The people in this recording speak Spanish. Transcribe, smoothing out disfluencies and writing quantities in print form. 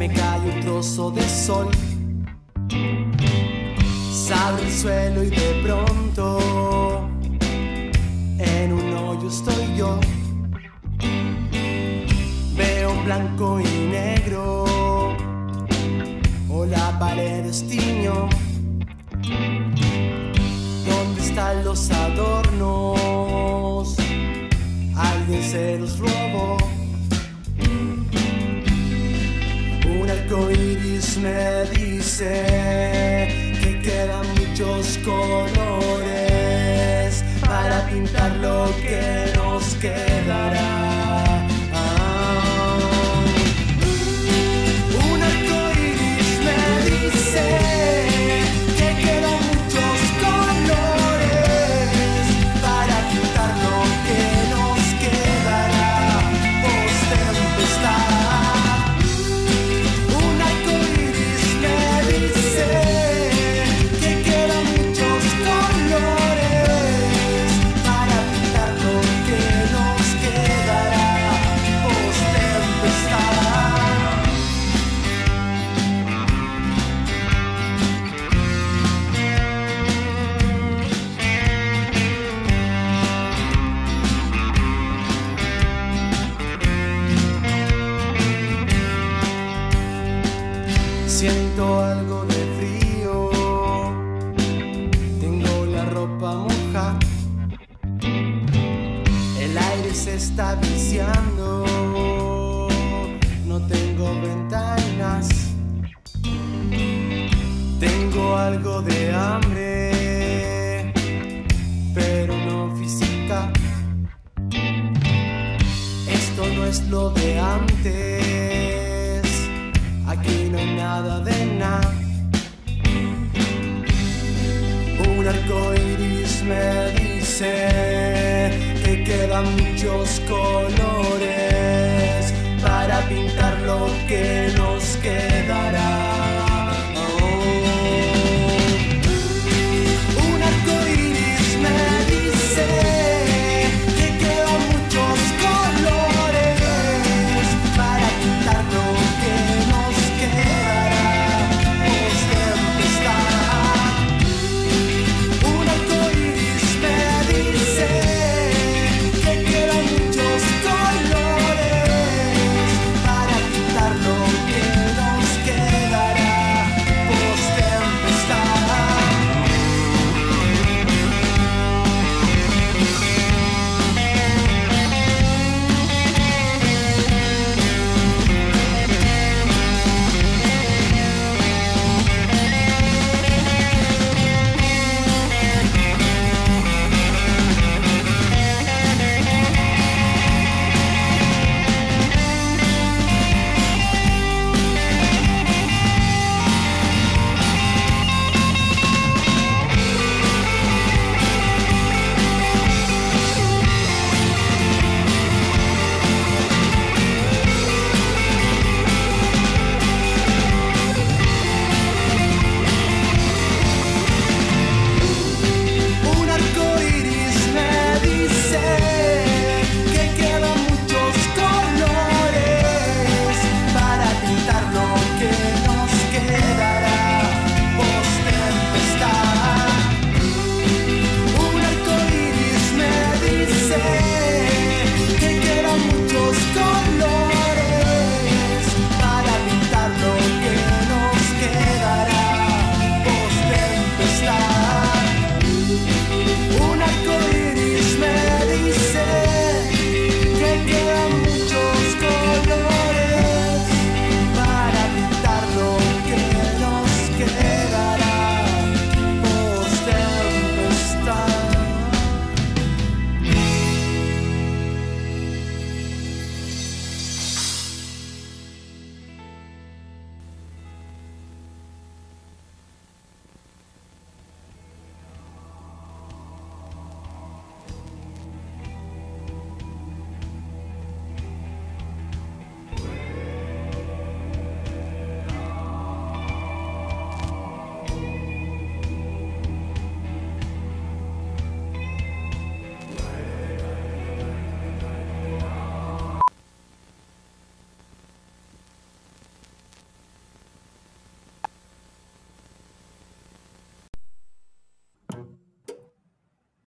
me cae un trozo de sol, sale el suelo y de pronto en un hoyo estoy yo. Veo un blanco y negro, o la pared es tiño. ¿Dónde están los adornos? Alguien se los robó. Un arcoíris me dice que quedan muchos colores para pintar lo que nos quedará. Un arcoíris me dice que quedan muchos colores para pintar lo que nos quedará post tempestad. Un arcoíris me dice que quedan muchos colores para pintar lo que nos quedará post tempestad. Siento algo de frío, tengo la ropa moja, el aire se está viciando, no tengo ventanas, tengo algo de hambre, pero no física. Esto no es lo de antes, aquí no hay nada de nada. Un arcoíris me dice que quedan muchos colores para pintar lo que